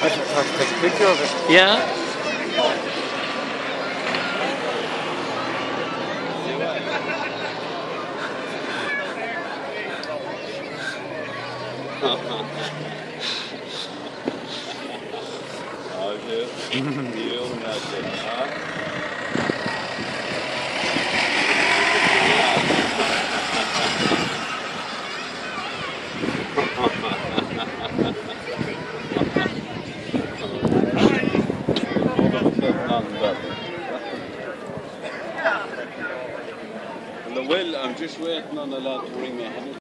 I just have to take a picture of it. Yeah? Well, I'm just waiting on the lad to ring me.